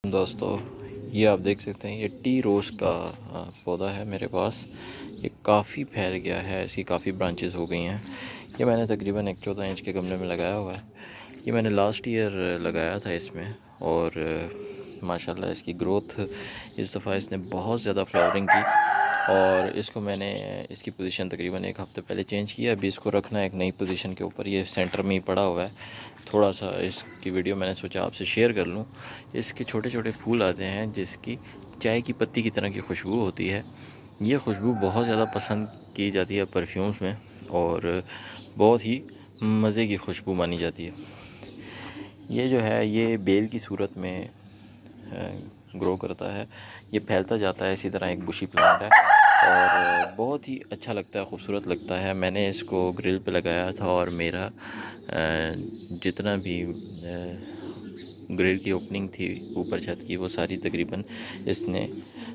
दोस्तों, ये आप देख सकते हैं, ये टी रोज़ का पौधा है मेरे पास। ये काफ़ी फैल गया है, इसकी काफ़ी ब्रांचेस हो गई हैं। ये मैंने तकरीबन एक 14 इंच के गमले में लगाया हुआ है। ये मैंने लास्ट ईयर लगाया था इसमें, और माशाल्लाह इसकी ग्रोथ इस दफ़ा इसने बहुत ज़्यादा फ्लावरिंग की। और इसको मैंने इसकी पोजीशन तकरीबन एक हफ़्ते पहले चेंज किया। अभी इसको रखना एक नई पोजीशन के ऊपर, ये सेंटर में ही पड़ा हुआ है। थोड़ा सा इसकी वीडियो मैंने सोचा आपसे शेयर कर लूँ। इसके छोटे छोटे फूल आते हैं जिसकी चाय की पत्ती की तरह की खुशबू होती है। ये खुशबू बहुत ज़्यादा पसंद की जाती है परफ्यूम्स में, और बहुत ही मज़े की खुशबू मानी जाती है। ये जो है ये बेल की सूरत में ग्रो करता है। ये फैलता जाता है, इसी तरह एक बुशी प्लांट है और बहुत ही अच्छा लगता है, खूबसूरत लगता है। मैंने इसको ग्रिल पे लगाया था और मेरा जितना भी ग्रिल की ओपनिंग थी ऊपर छत की, वो सारी तकरीबन इसने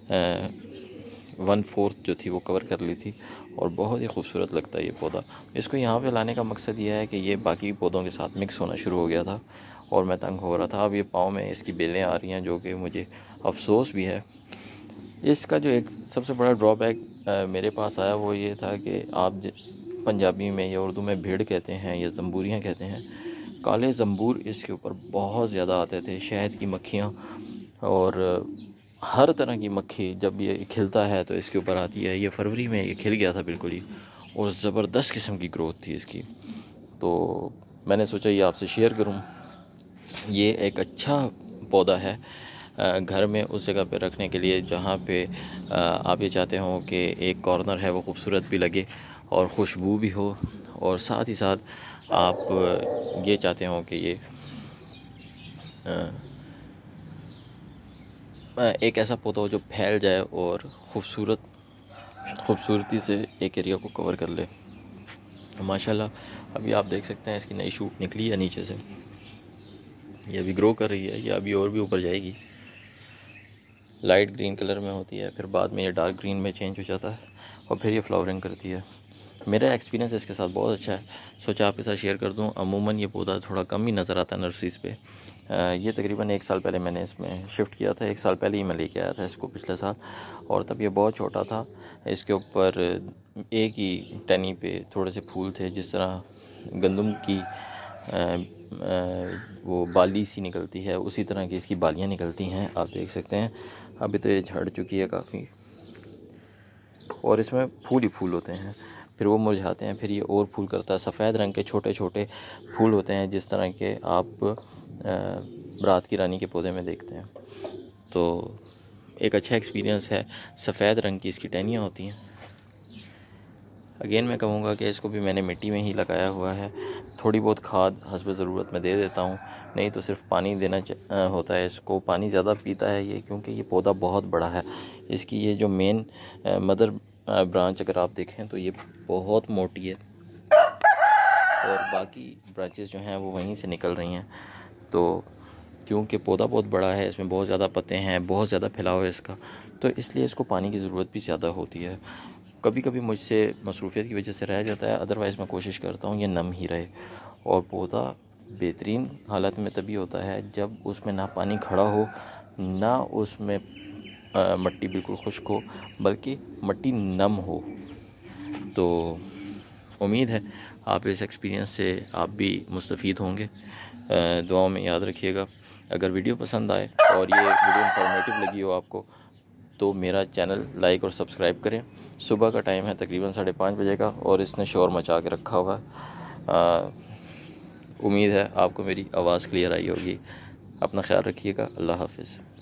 1/4 जो थी वो कवर कर ली थी। और बहुत ही खूबसूरत लगता है ये पौधा। इसको यहाँ पे लाने का मकसद ये है कि ये बाकी पौधों के साथ मिक्स होना शुरू हो गया था और मैं तंग हो रहा था। अब ये पाँव में इसकी बेलें आ रही हैं, जो कि मुझे अफसोस भी है। इसका जो एक सबसे बड़ा ड्रॉबैक मेरे पास आया वो ये था कि आप पंजाबी में या उर्दू में भेड़ कहते हैं या ज़ंबूरियाँ कहते हैं, काले ज़ंबूर इसके ऊपर बहुत ज़्यादा आते थे। शहद की मक्खियाँ और हर तरह की मक्खी जब ये खिलता है तो इसके ऊपर आती है। ये फरवरी में ये खिल गया था बिल्कुल ही, और ज़बरदस्त किस्म की ग्रोथ थी इसकी। तो मैंने सोचा ये आपसे शेयर करूं। ये एक अच्छा पौधा है घर में उस जगह पे रखने के लिए जहाँ पे आप ये चाहते हो कि एक कॉर्नर है वो खूबसूरत भी लगे और ख़ुशबू भी हो, और साथ ही साथ आप ये चाहते हो कि ये एक ऐसा पौधा हो जो फैल जाए और खूबसूरती से एक एरिया को कवर कर ले। माशाल्लाह अभी आप देख सकते हैं इसकी नई शूट निकली है नीचे से। ये अभी ग्रो कर रही है, ये अभी और भी ऊपर जाएगी। लाइट ग्रीन कलर में होती है, फिर बाद में ये डार्क ग्रीन में चेंज हो जाता है और फिर ये फ्लावरिंग करती है। मेरा एक्सपीरियंस इसके साथ बहुत अच्छा है, सोचा आपके साथ शेयर कर दूं। अमूमन ये पौधा थोड़ा कम ही नज़र आता है नर्सरीज़ पे। ये तकरीबन 1 साल पहले मैंने इसमें शिफ्ट किया था। 1 साल पहले ही मैं लेके आया था इसको पिछले साल, और तब ये बहुत छोटा था। इसके ऊपर एक ही टहनी पे थोड़े से फूल थे, जिस तरह गंदम की वो बाली सी निकलती है, उसी तरह की इसकी बालियाँ निकलती हैं, आप देख सकते हैं। अभी तो ये झड़ चुकी है काफ़ी, और इसमें फूल ही फूल होते हैं, फिर वो मुरझाते हैं, फिर ये और फूल करता है। सफ़ेद रंग के छोटे छोटे फूल होते हैं, जिस तरह के आप रात की रानी के पौधे में देखते हैं। तो एक अच्छा एक्सपीरियंस है। सफ़ेद रंग की इसकी टहनियाँ होती हैं। अगेन मैं कहूँगा कि इसको भी मैंने मिट्टी में ही लगाया हुआ है। थोड़ी बहुत खाद हस्ब ज़रूरत में दे देता हूँ, नहीं तो सिर्फ पानी देना होता है इसको। पानी ज़्यादा पीता है ये, क्योंकि ये पौधा बहुत बड़ा है। इसकी ये जो मेन मदर ब्रांच अगर आप देखें तो ये बहुत मोटी है, और बाकी ब्रांचेस जो हैं वो वहीं से निकल रही हैं। तो क्योंकि पौधा बहुत बड़ा है, इसमें बहुत ज़्यादा पत्ते हैं, बहुत ज़्यादा फैलाव है इसका, तो इसलिए इसको पानी की ज़रूरत भी ज़्यादा होती है। कभी कभी मुझसे मसरूफ़ियत की वजह से रह जाता है, अदरवाइज़ मैं कोशिश करता हूँ ये नम ही रहे। और पौधा बेहतरीन हालत में तभी होता है जब उसमें ना पानी खड़ा हो, ना उसमें मिट्टी बिल्कुल खुश्क हो, बल्कि मिट्टी नम हो। तो उम्मीद है आप इस एक्सपीरियंस से आप भी मुस्तफ़ीद होंगे। दुआओं में याद रखिएगा। अगर वीडियो पसंद आए और ये वीडियो इंफॉर्मेटिव लगी हो आपको, तो मेरा चैनल लाइक और सब्सक्राइब करें। सुबह का टाइम है तकरीबन 5:30 बजे का, और इसने शोर मचा के रखा हुआ है। उम्मीद है आपको मेरी आवाज़ क्लियर आई होगी। अपना ख्याल रखिएगा। अल्लाह हाफ़िज़।